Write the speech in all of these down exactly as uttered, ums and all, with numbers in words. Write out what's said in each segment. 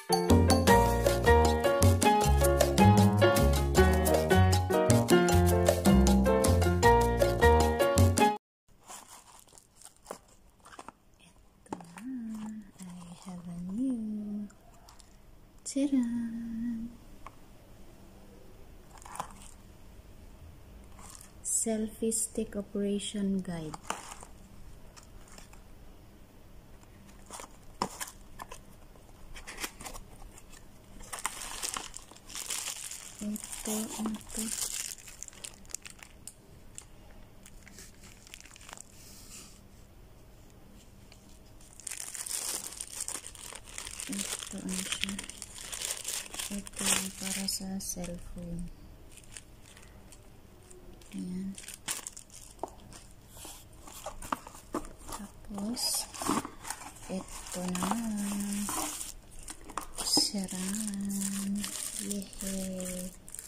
Tcharam! Selfie stick operation guide. Ito, ito. Ito, ano siya? Ito para sa cellphone. Ayan. Tapos, ito naman. Charan. Yehey.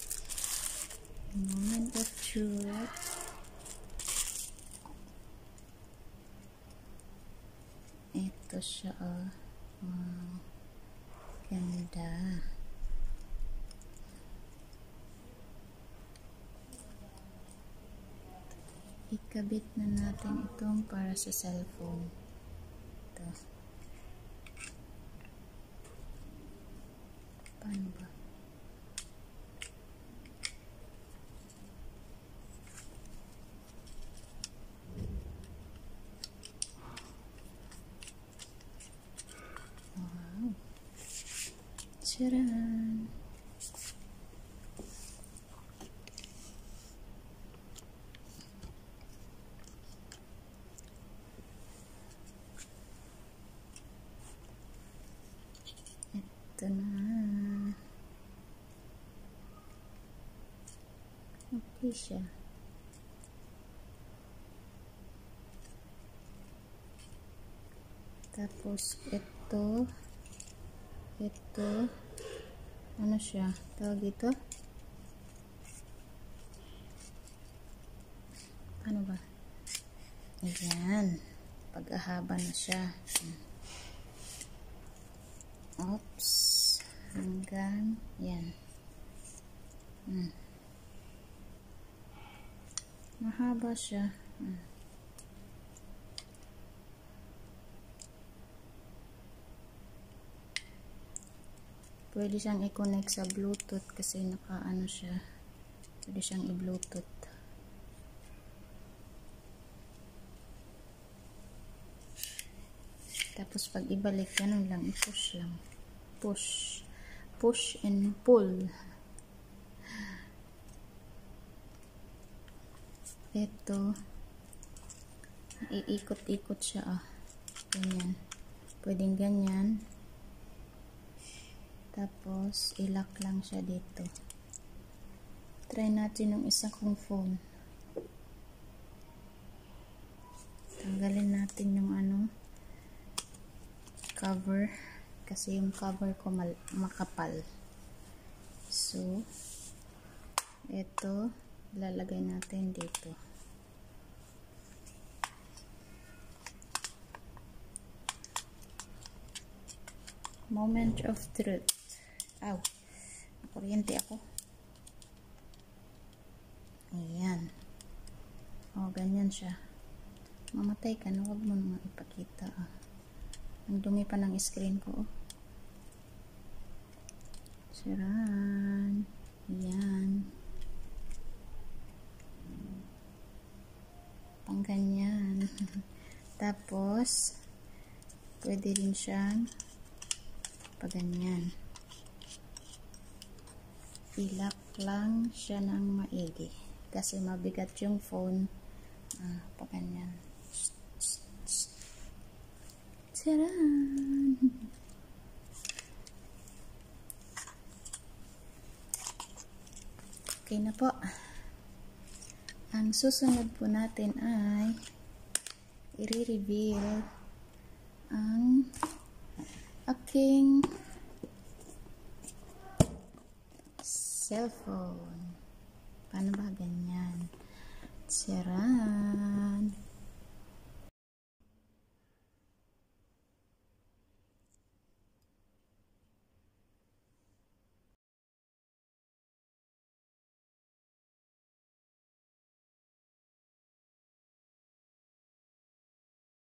Moment of truth. Ito siya, oh. Wow. Ganda. Ikabit na natin itong para sa cellphone. Ito. Paano ba? Wow. Tcharan! Ito na. Okay siya. Tapos ito. Ito. Ano siya? Tawag ito? Ano ba? Ayan. Pag-ahaba na siya. Oops. Hanggang yan. Hmm. Mahaba siya. Hmm. Pwede siyang i-connect sa Bluetooth kasi naka-ano siya. Pwede siyang i-Bluetooth. Tapos pag ibalik, ganun lang, i-push lang. Push. Push and pull. Ito. Iikot-ikot siya, ah. Ganyan. Pwedeng ganyan. Tapos, ilock lang siya dito. Try natin yung isa kong phone. Tanggalin natin yung ano, cover. Kasi yung cover ko mal makapal. So, ito, lalagay natin dito. Moment of truth. Aw, kuryente ako. Ayan. O, ganyan siya. Mamatay ka na, huwag mo naman ipakita. Ah. Ang dumi pa ng screen ko. Oh. Charan. Ayan. Pang ganyan. Tapos, pwede rin siyang pag ganyan. Ilak lang siya ng maigi. Kasi mabigat yung phone. Ah, pag ganyan. Charan! Okay na po. Ang susunod po natin ay i-reveal ang aking cellphone. Paano ba ganyan? Charan!